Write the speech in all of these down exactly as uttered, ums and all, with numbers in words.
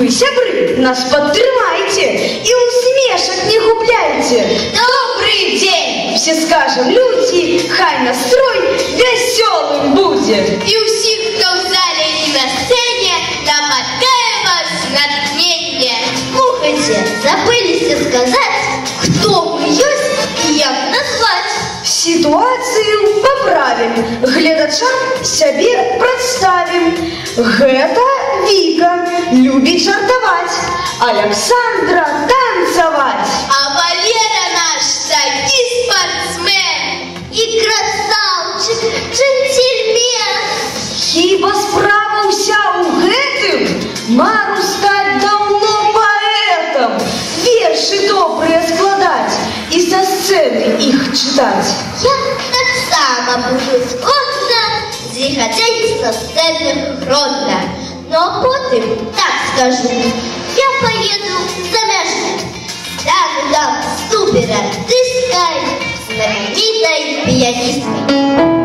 Вы, сябры, нас подтрымайте и усмешек не губляйте. Добрый день! Все скажем, люди, хай настрой веселым будет. И у всех, кто в зале и на сцене, намотаем вас натхнение. Слухайте, забылись сказать, кто мы есть и як назвать. Ситуацию поправим, гледачам сябе представим. Гэта Вика любит жартовать, Александра танцевать. А Валера наш таки спортсмен и красавчик, джентльмен. Хіба справа ўся ў гэтым? Мару стать давно поэтом, верши добрые складать и со сцены их читать. Я так само буду скотна, зихотеть со сцены грозно. Но потом так скажу, я поеду за межу, стану там суперартисткой, знаменитой пианисткой.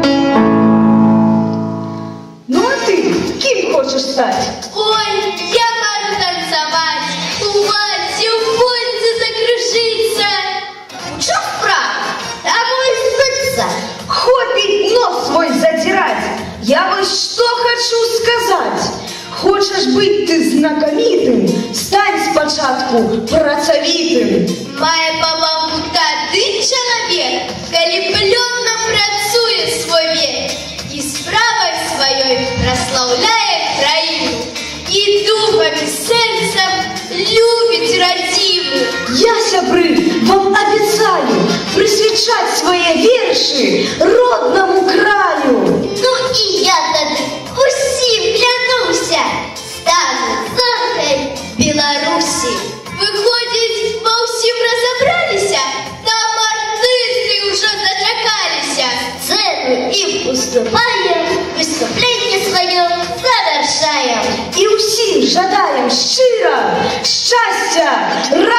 Ну а ты кем хочешь стать? Ой, я хочу танцевать, у вас в пользе закружиться. В чем справа? Домой сдаться. Хопить нос свой затирать. Я вот что хочу сказать. Хочешь быть ты знакомитым, стань спочатку працавитым. Мае па-маму тады чалавек, калі плённа працуе свой век і справай сваёй праслаўляе краіну і духам і сэрцам любіць радзіму. Я, сябры, вам обещаю присвячать свои верши родному краю. Ну і я тады усім клянуся, стану зоркай Беларусі. Выходзіць, ва ўсім разабраліся, там артысты ўжо зачакаліся. Сцэну ім уступаем, выступленне сваё завершаем. И усім жадаем щиро счастья,